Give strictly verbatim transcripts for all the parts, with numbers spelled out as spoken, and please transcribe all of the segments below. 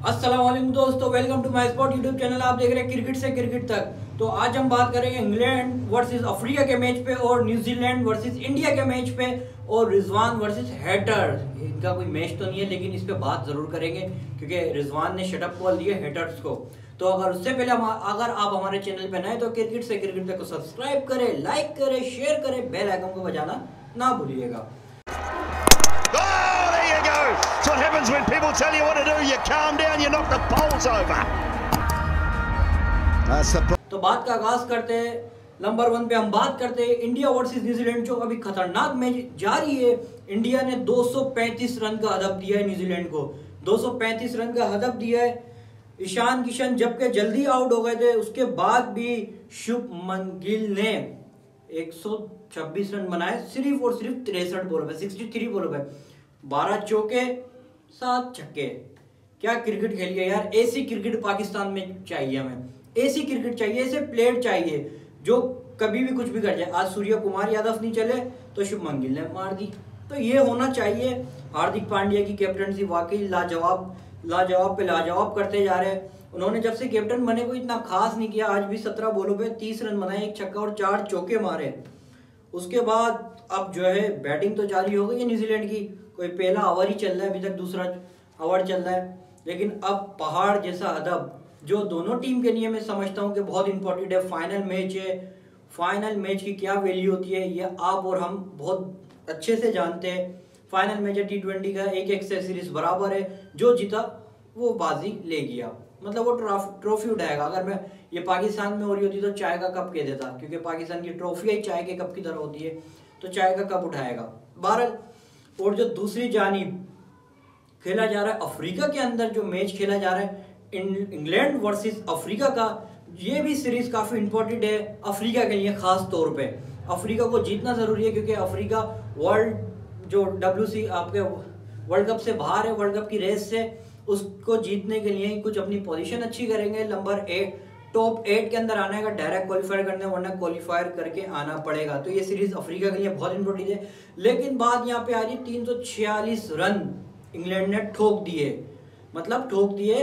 अस्सलाम वालेकुम दोस्तों, welcome to my sport YouTube channel. आप देख रहे हैं क्रिकेट से क्रिकेट तक। तो आज हम बात करेंगे इंग्लैंड वर्सेस अफ्रीका के मैच पे और न्यूजीलैंड वर्सेस इंडिया के मैच पे और रिजवान वर्सेस हेटर्स। इनका कोई मैच तो नहीं है लेकिन इस पे बात जरूर करेंगे क्योंकि रिजवान ने शटअप कॉल दिए हेटर्स को। तो अगर उससे पहले हम अगर आप हमारे चैनल पे नए तो क्रिकेट से क्रिकेट तक को सब्सक्राइब करें, लाइक करें, शेयर करें, बेल आइकन को बजाना ना भूलिएगा। That's what happens when people tell you what to do. You calm down, you knock the poles over. तो बात का आगाज करते हैं। नंबर वन पे हम बात करते हैं इंडिया वर्सेस न्यूजीलैंड, जो अभी खतरनाक मैच जारी है। इंडिया ने दो सौ पैंतीस रन का हदफ दिया है न्यूजीलैंड को, दो सौ पैंतीस रन का हदफ दिया है। ईशान किशन जबकि जल्दी आउट हो गए थे, उसके बाद भी शुभमन गिल ने एक सौ छब्बीस रन बनाए सिर्फ और सिर्फ तिरसठ बॉलों पे, तिरसठ बॉलों पे, बारह चौके, सात छक्के। क्या क्रिकेट खेली है यार। ऐसी क्रिकेट पाकिस्तान में चाहिए, हमें ऐसी क्रिकेट चाहिए, ऐसे प्लेयर चाहिए जो कभी भी कुछ भी कर जाए। आज सूर्य कुमार यादव नहीं चले तो शुभमन गिल ने मार दी। तो ये होना चाहिए। हार्दिक पांड्या की कैप्टनसी वाकई लाजवाब लाजवाब पे लाजवाब करते जा रहे हैं। उन्होंने जब से कैप्टन बने कोई इतना खास नहीं किया। आज भी सत्रह बॉलों पे तीस रन बनाए, एक छक्का और चार चौके मारे। उसके बाद अब जो है बैटिंग तो जारी हो गई है न्यूजीलैंड की। कोई पहला ओवर ही चल रहा है, अभी तक दूसरा ओवर चल रहा है, लेकिन अब पहाड़ जैसा हदफ जो दोनों टीम के लिए मैं समझता हूँ कि बहुत इंपॉर्टेंट है। फाइनल मैच है, फाइनल मैच की क्या वैल्यू होती है ये आप और हम बहुत अच्छे से जानते हैं। फाइनल मैच है टी ट्वेंटी का, एक एक से सीरीज बराबर है, जो जीता वो बाजी ले गया, मतलब वो ट्रॉफी उठाएगा। अगर मैं ये पाकिस्तान में हो रही होती तो चाय का कप कह देता, क्योंकि पाकिस्तान की ट्रॉफी ही चाय के कप की तरह होती है, तो चाय का कप उठाएगा भारत। और जो दूसरी जानिब खेला जा रहा है अफ्रीका के अंदर, जो मैच खेला जा रहा है इंग्लैंड वर्सेस अफ्रीका का, ये भी सीरीज काफी इंपॉर्टेंट है अफ्रीका के लिए। खास तौर पे अफ्रीका को जीतना जरूरी है, क्योंकि अफ्रीका वर्ल्ड जो डब्ल्यू सी आपके वर्ल्ड कप से बाहर है, वर्ल्ड कप की रेस से, उसको जीतने के लिए कुछ अपनी पोजीशन अच्छी करेंगे। नंबर एट टॉप एट के अंदर आने का, डायरेक्ट क्वालिफाई करने, वरना क्वालिफायर करके आना पड़ेगा। तो ये सीरीज अफ्रीका के लिए बहुत इंपॉर्टेंट है। लेकिन बात यहाँ पे आ रही, तीन सौ छियालीस रन इंग्लैंड ने ठोक दिए, मतलब ठोक दिए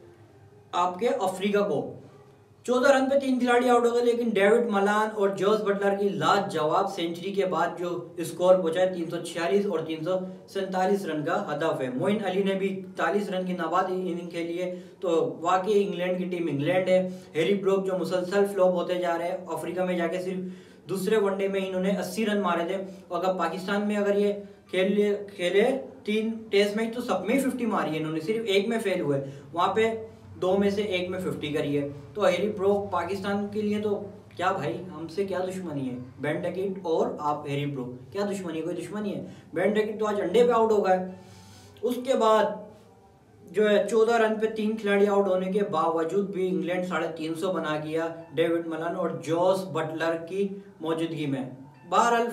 आपके अफ्रीका को। चौदह रन पे तीन खिलाड़ी आउट हो गए, लेकिन डेविड मलान और जॉस बटलर की लाजवाब सेंचुरी के बाद जो स्कोर पहुंचा है तीन सौ छियालीस और तीन सौ सैंतालीस रन का हदफ है। मोइन अली ने भी इकतालीस रन की नाबाद इनिंग खेली है। तो वाकई इंग्लैंड की टीम इंग्लैंड है। हैरी ब्रोक जो मुसलसल फ्लॉप होते जा रहे हैं, अफ्रीका में जाके सिर्फ दूसरे वनडे में इन्होंने अस्सी रन मारे थे। और अगर पाकिस्तान में अगर ये खेल खेले तीन टेस्ट मैच तो सब में फिफ्टी मारी है इन्होंने, सिर्फ एक में फेल हुए, वहां पे दो में से एक में फिफ्टी करी है। तो हैरी ब्रोक पाकिस्तान के लिए तो क्या भाई, हमसे क्या दुश्मनी है। बेन डकेट और आप हैरी ब्रोक, क्या दुश्मनी है? कोई दुश्मनी है? बेन डकेट तो आज अंडे पे आउट हो गए। उसके बाद जो है चौदह रन पे तीन खिलाड़ी आउट होने के बावजूद भी इंग्लैंड साढ़े तीन सौ बना गया डेविड मलान और जॉस बटलर की मौजूदगी में। बहरहाल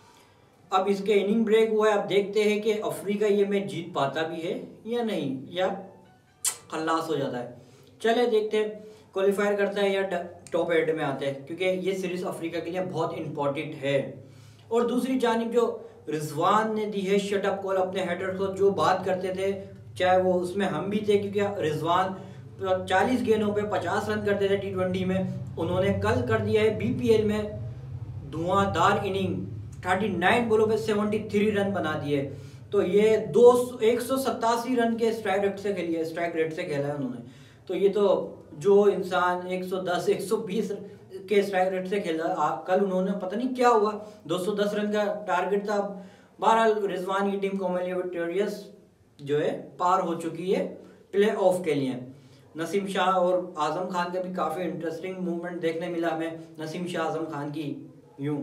अब इसके इनिंग ब्रेक हुआ है। अब देखते हैं कि अफ्रीका ये मैच जीत पाता भी है या नहीं, या खल्लास हो जाता है। चले देखते हैं क्वालिफायर करता है या टॉप एट में आता है, क्योंकि ये सीरीज अफ्रीका के लिए बहुत इंपॉर्टेंट है। और दूसरी जानिब जो रिजवान ने दी है शटअप कॉल अपने हेडर को, जो बात करते थे चाहे वो उसमें हम भी थे, क्योंकि रिजवान चालीस गेंदों पे पचास रन करते थे टी ट्वेंटी में, उन्होंने कल कर दिया है बीपीएल में धुआंधार इनिंग, उनतालीस बॉलों पे तिहत्तर रन बना दिए। तो ये दो एक सौ सतासी रन के स्ट्राइक रेट से खेली है, स्ट्राइक रेट से खेला है उन्होंने। तो ये तो जो इंसान एक सौ दस एक सौ बीस के स्ट्राइक रेट से खेला, कल उन्होंने पता नहीं क्या हुआ, दो सौ दस रन का टारगेट था। बहरहाल रिजवान की टीम कॉमनली विक्टोरियस जो है पार हो चुकी है प्ले ऑफ के लिए। नसीम शाह और आजम खान का भी काफी इंटरेस्टिंग मूवमेंट देखने मिला हमें। नसीम शाह आजम खान की यूं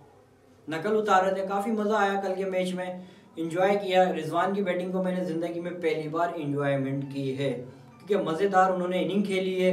नकल उतार रहे थे, काफी मजा आया कल के मैच में, इंजॉय किया। रिजवान की बैटिंग को मैंने जिंदगी में पहली बार इंजॉयमेंट की है, क्योंकि मजेदार उन्होंने इनिंग खेली है।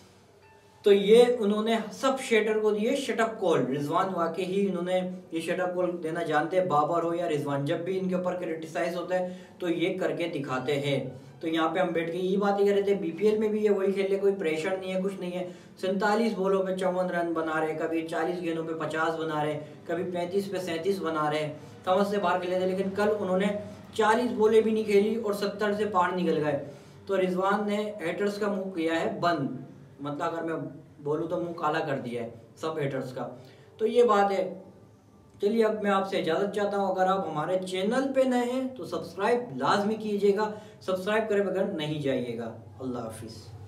तो ये उन्होंने सब शेटर को दिए शटअप कॉल। रिजवान वाकई ही उन्होंने ये शटअप कॉल देना जानते हैं, बाबर हो या रिजवान, जब भी इनके ऊपर क्रिटिसाइज होता है तो ये करके दिखाते हैं। तो यहाँ पे हम बैठ के यही बातें कर रहे थे, बीपीएल में भी ये वही खेल रहे, कोई प्रेशर नहीं है, कुछ नहीं है। सैंतालीस बॉलों पे चौवन रन बना रहे, कभी चालीस गेंदों पे पचास बना रहे, कभी पैंतीस पे सैंतीस बना रहे, समझ से बाहर खेले थे। लेकिन कल उन्होंने चालीस बॉलें भी नहीं खेली और सत्तर से पार निकल गए। तो रिजवान ने हेटर्स का मुंह किया है बंद, मतलब अगर मैं बोलूँ तो मुंह काला कर दिया है सब हेटर्स का। तो ये बात है। चलिए अब मैं आपसे इजाज़त चाहता हूँ। अगर आप हमारे चैनल पे नए हैं तो सब्सक्राइब लाजमी कीजिएगा, सब्सक्राइब करे बगैर नहीं जाइएगा। अल्लाह हाफिज़।